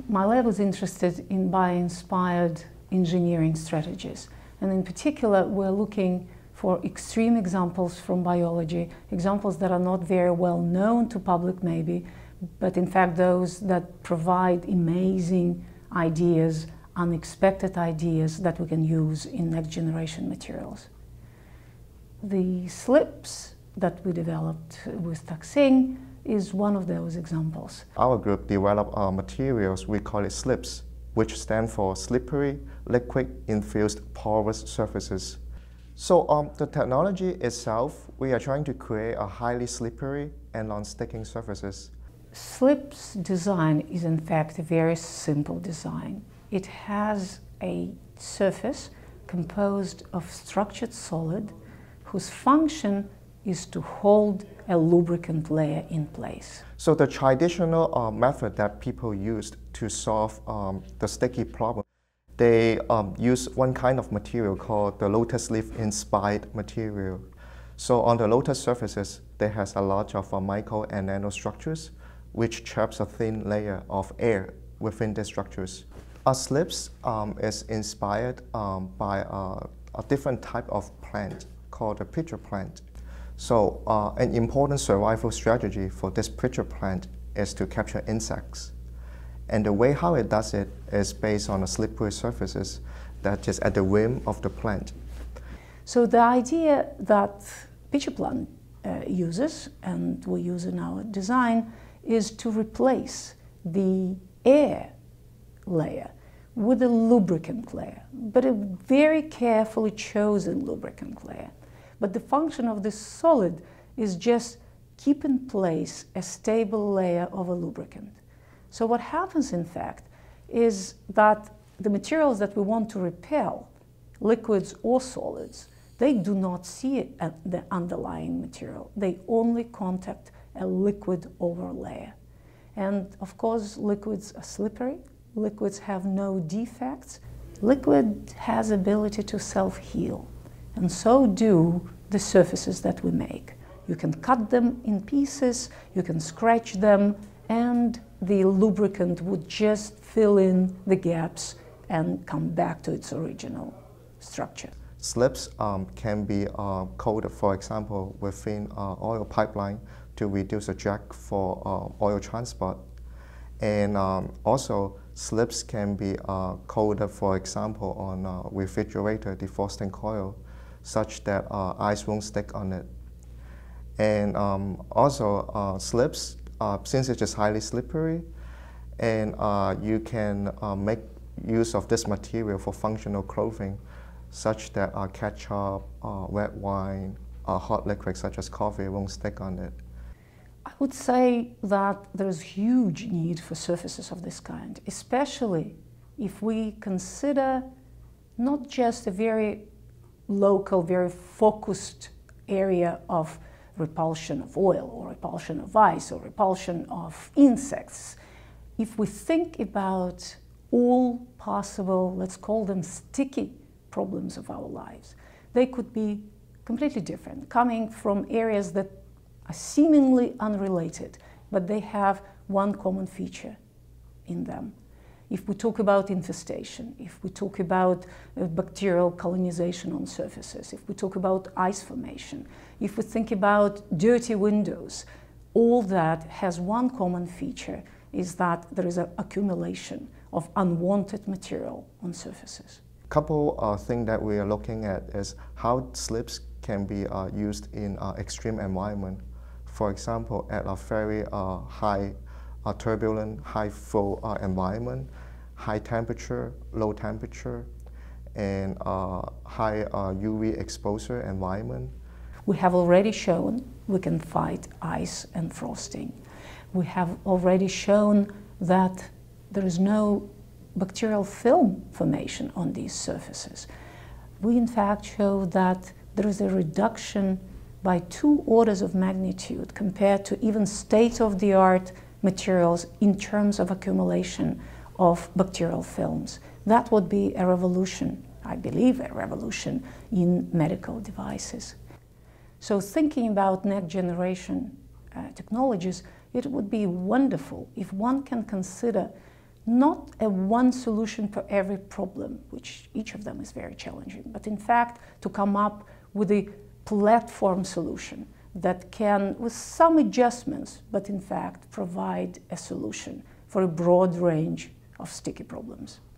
My lab was interested in bio-inspired engineering strategies, and in particular we're looking for extreme examples from biology, examples that are not very well known to public maybe, but in fact those that provide amazing ideas, unexpected ideas that we can use in next generation materials. The slips that we developed with Taxing is one of those examples. Our group developed materials, we call it slips, which stand for slippery, liquid-infused porous surfaces. So the technology itself, we are trying to create a highly slippery and non-sticking surfaces. Slips design is in fact a very simple design. It has a surface composed of structured solid whose function is to hold a lubricant layer in place. So the traditional method that people used to solve the sticky problem, they use one kind of material called the lotus leaf inspired material. So on the lotus surfaces, there has a lot of micro and nanostructures which traps a thin layer of air within the structures. Our slips is inspired by a different type of plant called the pitcher plant. So an important survival strategy for this pitcher plant is to capture insects. And the way how it does it is based on the slippery surfaces that is at the rim of the plant. So the idea that pitcher plant uses, and we use in our design, is to replace the air layer with a lubricant layer, but a very carefully chosen lubricant layer. But the function of this solid is just keep in place a stable layer of a lubricant. So what happens in fact is that the materials that we want to repel, liquids or solids, they do not see the underlying material. They only contact a liquid overlay. And of course liquids are slippery, liquids have no defects, liquid has ability to self-heal, and so do the surfaces that we make. You can cut them in pieces, you can scratch them, and the lubricant would just fill in the gaps and come back to its original structure. Slips can be coated, for example, within oil pipeline to reduce the drag for oil transport. And also, slips can be coated, for example, on refrigerator defrosting coil, such that ice won't stick on it. And also, slips, since it's just highly slippery, and you can make use of this material for functional clothing, such that ketchup, red wine, hot liquid such as coffee won't stick on it. I would say that there's huge need for surfaces of this kind, especially if we consider not just a very local, very focused area of repulsion of oil or repulsion of ice or repulsion of insects. If we think about all possible, let's call them sticky problems of our lives, they could be completely different, coming from areas that are seemingly unrelated, but they have one common feature in them. If we talk about infestation, if we talk about bacterial colonization on surfaces, if we talk about ice formation, if we think about dirty windows, all that has one common feature, is that there is an accumulation of unwanted material on surfaces. A couple things that we are looking at is how slips can be used in extreme environment. For example, at a very high turbulent, high flow environment, high temperature, low temperature, and high UV exposure environment. We have already shown we can fight ice and frosting. We have already shown that there is no bacterial film formation on these surfaces. We in fact show that there is a reduction by 2 orders of magnitude compared to even state-of-the-art materials in terms of accumulation of bacterial films. That would be a revolution, I believe a revolution, in medical devices. So thinking about next generation technologies, it would be wonderful if one can consider not a one solution for every problem, which each of them is very challenging, but in fact to come up with a platform solution that can, with some adjustments, but in fact provide a solution for a broad range of sticky problems.